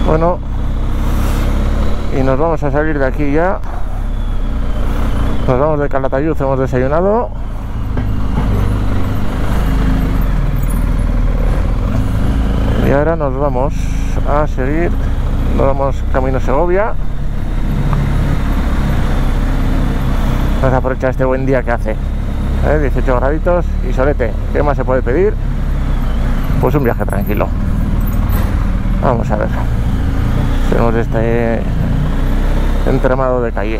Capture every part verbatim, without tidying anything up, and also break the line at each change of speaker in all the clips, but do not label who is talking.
Bueno, y nos vamos a salir de aquí ya. Nos vamos de Calatayud, hemos desayunado. Y ahora nos vamos a seguir. Nos vamos camino Segovia. Vamos a aprovechar este buen día que hace, ¿eh? dieciocho graditos y solete. ¿Qué más se puede pedir? Pues un viaje tranquilo. Vamos a ver. Tenemos este entramado de calles.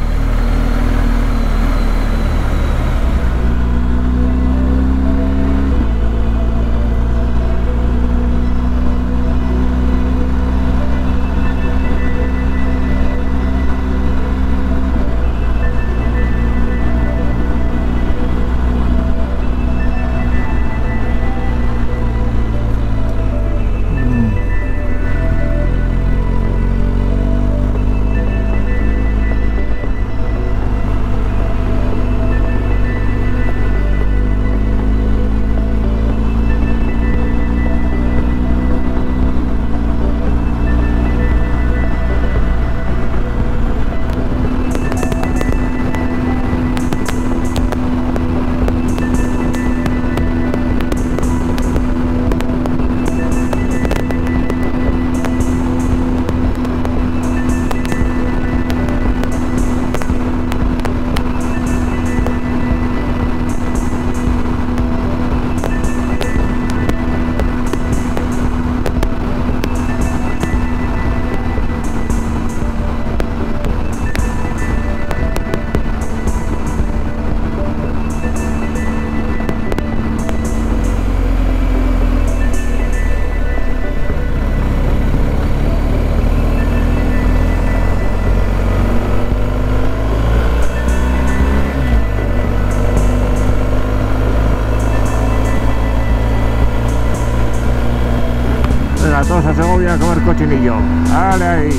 Todos a Segovia a comer cochinillo. ¡Vale ahí!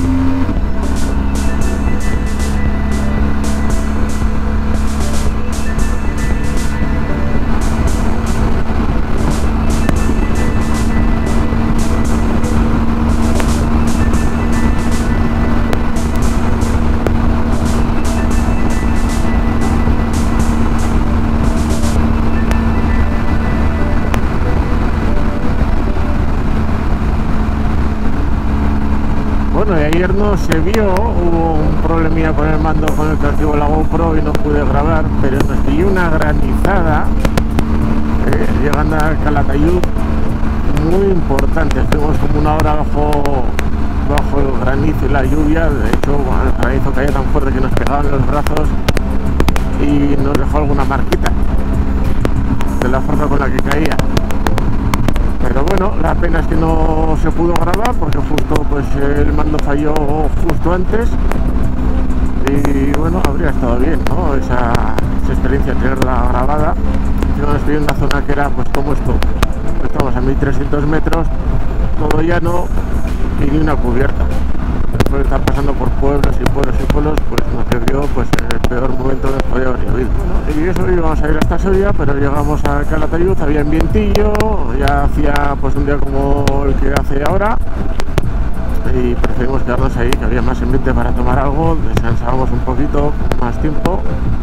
Bueno, y ayer no se vio, hubo un problemilla con el mando con el que activo la GoPro y no pude grabar, pero nos pilló una granizada eh, llegando a Calatayud muy importante. Estuvimos como una hora bajo, bajo el granizo y la lluvia. De hecho, bueno, el granizo caía tan fuerte que nos pegaban los brazos y nos dejó alguna marquita de la fuerza con la que caía. Pero bueno, la pena es que no se pudo grabar porque justo pues el mando falló justo antes. Y bueno, habría estado bien, ¿no? Esa, esa experiencia, tenerla grabada. Nos pilló en una zona que era pues como esto. Estamos a mil trescientos metros, todo llano y ni una cubierta. Después de estar pasando por pueblos y pueblos y pueblos, pues nos sirvió pues en el peor momento que podía haber llovido, ¿no? Y eso, íbamos a ir hasta Soria, pero llegamos a Calatayud, había un vientillo, ya hacía pues un día como el que hace ahora, y preferimos quedarnos ahí, que había más ambiente para tomar algo, descansábamos un poquito, más tiempo,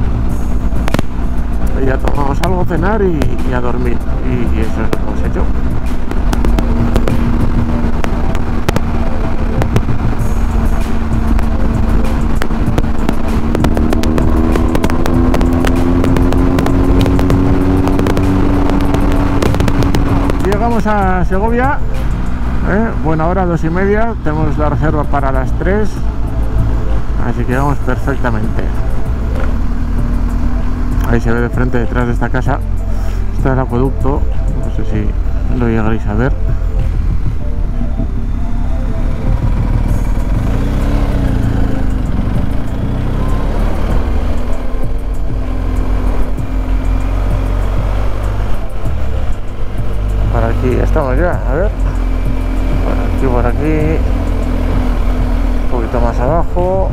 y ya tomamos algo, cenar y, y a dormir, y, y eso es lo que hemos hecho. Llegamos a Segovia, ¿eh? Buena hora, dos y media, tenemos la reserva para las tres, así que vamos perfectamente. Ahí se ve de frente, detrás de esta casa, está el acueducto, no sé si lo llegaréis a ver. Por aquí estamos ya, a ver, por aquí, por aquí, un poquito más abajo.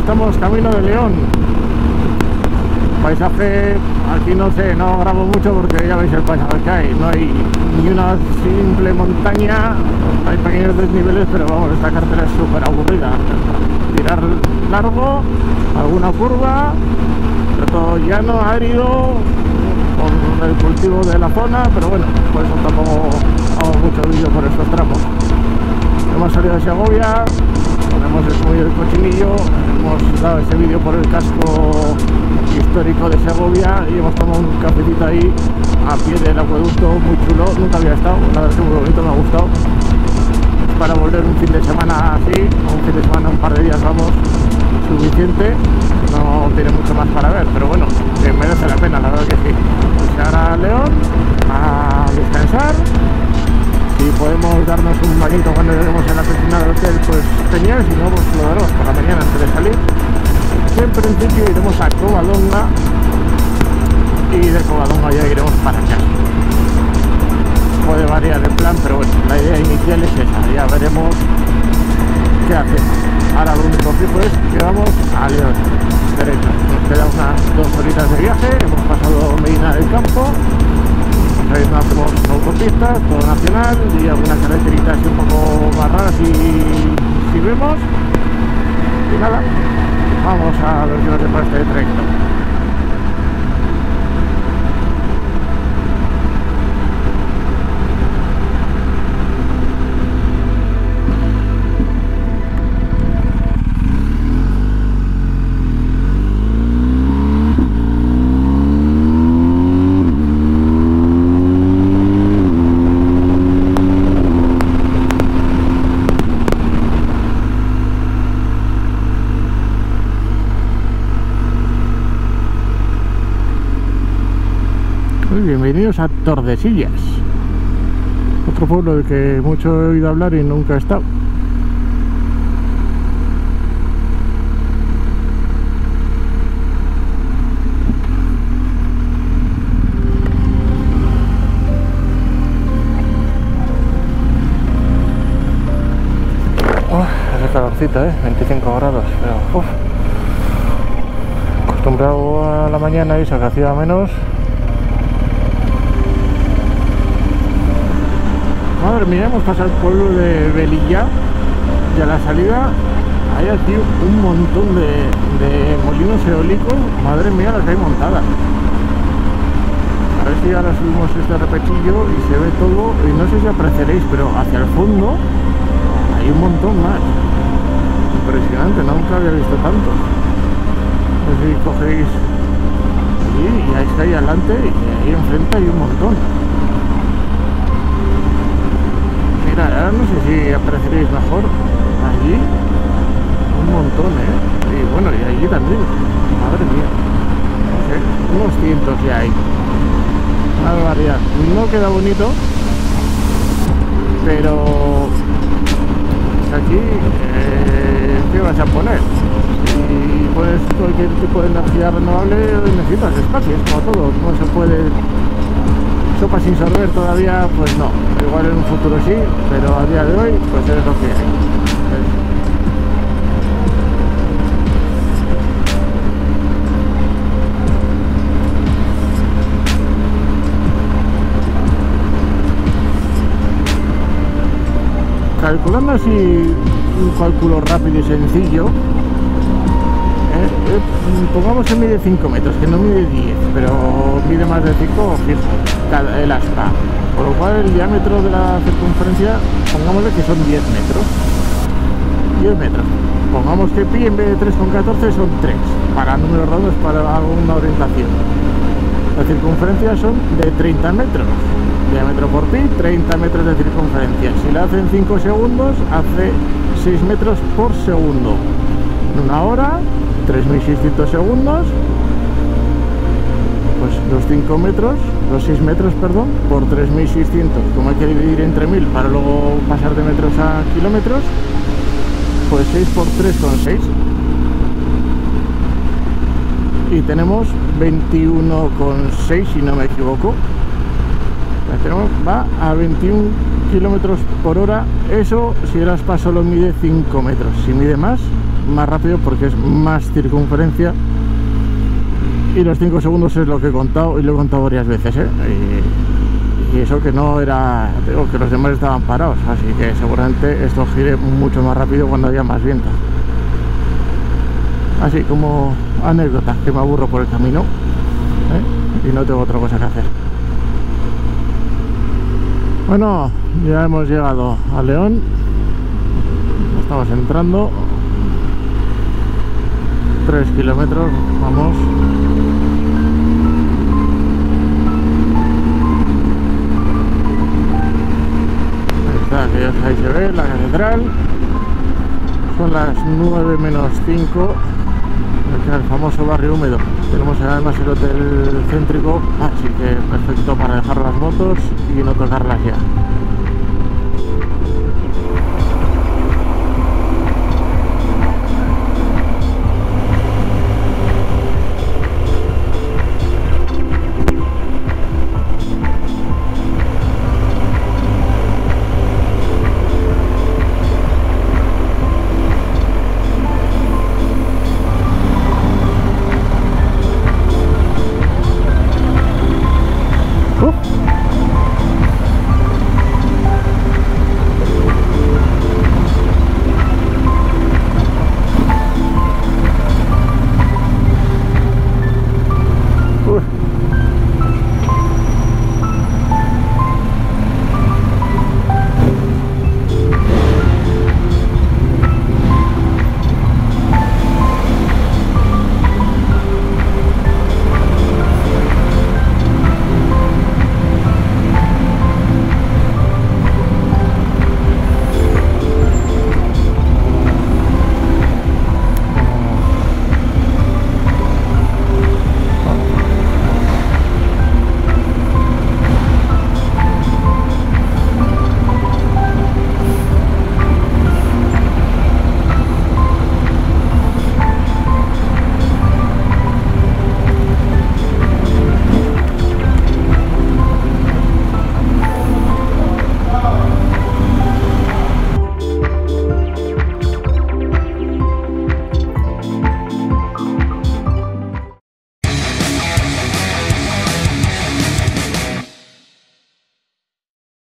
estamos camino de León. Paisaje, aquí no sé, no grabo mucho porque ya veis el paisaje que hay. No hay ni una simple montaña, hay pequeños desniveles, pero vamos, esta carretera es súper aburrida. Tirar largo, alguna curva, pero todo llano, árido, con el cultivo de la zona, pero bueno, por eso tampoco hago mucho vídeo por estos tramos. Hemos salido de Segovia, ponemos el suyo del Cochinillo, hemos dado ese vídeo por el casco histórico de Segovia y hemos tomado un cafecito ahí a pie del acueducto, muy chulo, nunca había estado, la verdad es que muy bonito, me ha gustado. Para volver un fin de semana así, un fin de semana, un par de días vamos, suficiente, no tiene mucho más para ver, pero bueno, que merece la pena, la verdad que sí. Pues ahora a León, a descansar. Si podemos darnos un bañito cuando lleguemos a la piscina del hotel, pues genial, si no, pues lo daremos por la mañana antes de salir. En principio iremos a Covadonga y de Covadonga ya iremos para acá. Puede variar el plan, pero bueno, la idea inicial es esa, ya veremos qué hacemos. Ahora lo único fijo es que vamos a León, derecho. Nos queda unas dos horitas de viaje, hemos pasado Medina del Campo. Ahí no hacemos autopistas, todo nacional y algunas carreteritas un poco más raras si, si vemos. Y nada, vamos a ver qué nos depara este trayecto. Bienvenidos a Tordesillas, otro pueblo del que mucho he oído hablar y nunca he estado. Oh, hace calorcito, ¿eh? veinticinco grados, pero uf. Acostumbrado a la mañana y eso que hacía menos. Madre mía, hemos pasado el pueblo de Velilla y a la salida hay aquí un montón de, de molinos eólicos. Madre mía, las hay montadas. A ver si ahora subimos este repetillo y se ve todo, y no sé si apreciaréis, pero hacia el fondo hay un montón más. Impresionante, nunca había visto tantos. No sé si cogéis allí y ahí está ahí adelante y ahí enfrente hay un montón. Mira, ahora no sé si apreciaréis mejor allí un montón, ¿eh? Y bueno, y allí también, madre mía, no sé, unos cientos ya hay. Una barbaridad, no queda bonito, pero aquí, eh, ¿qué vas a poner? Si pones cualquier tipo de energía renovable, necesitas espacio, es como todo, no se puede. Sopa sin sorber todavía, pues no, igual en un futuro sí, pero a día de hoy pues es lo que hay. Calculando así un cálculo rápido y sencillo, eh, eh, pongamos que mide cinco metros, que no mide diez, pero mide más de cinco fijo el asta, por lo cual el diámetro de la circunferencia, pongámosle que son diez metros, diez metros, pongamos que pi en vez de tres coma catorce son tres, para números redondos, para alguna orientación. La circunferencia son de treinta metros, diámetro por pi, treinta metros de circunferencia. Si la hacen cinco segundos, hace seis metros por segundo. En una hora, tres mil seiscientos segundos, pues los cinco metros, los seis metros, perdón, por tres mil seiscientos, como hay que dividir entre mil para luego pasar de metros a kilómetros, pues seis por tres con seis. Y tenemos veintiuno coma seis, si no me equivoco. Tenemos, va a veintiún kilómetros por hora. Eso, si el aspa solo mide cinco metros. Si mide más, más rápido porque es más circunferencia, y los cinco segundos es lo que he contado y lo he contado varias veces, ¿eh? y, y eso que no era, digo, que los demás estaban parados, así que seguramente esto gire mucho más rápido cuando haya más viento. Así como anécdota, que me aburro por el camino, ¿eh? Y no tengo otra cosa que hacer. Bueno, ya hemos llegado a León, estamos entrando, tres kilómetros, vamos. Ahí está, que ahí se ve la catedral. Son las nueve menos cinco, el famoso barrio húmedo. Tenemos además el hotel céntrico, así que perfecto para dejar las motos y no tocarlas ya.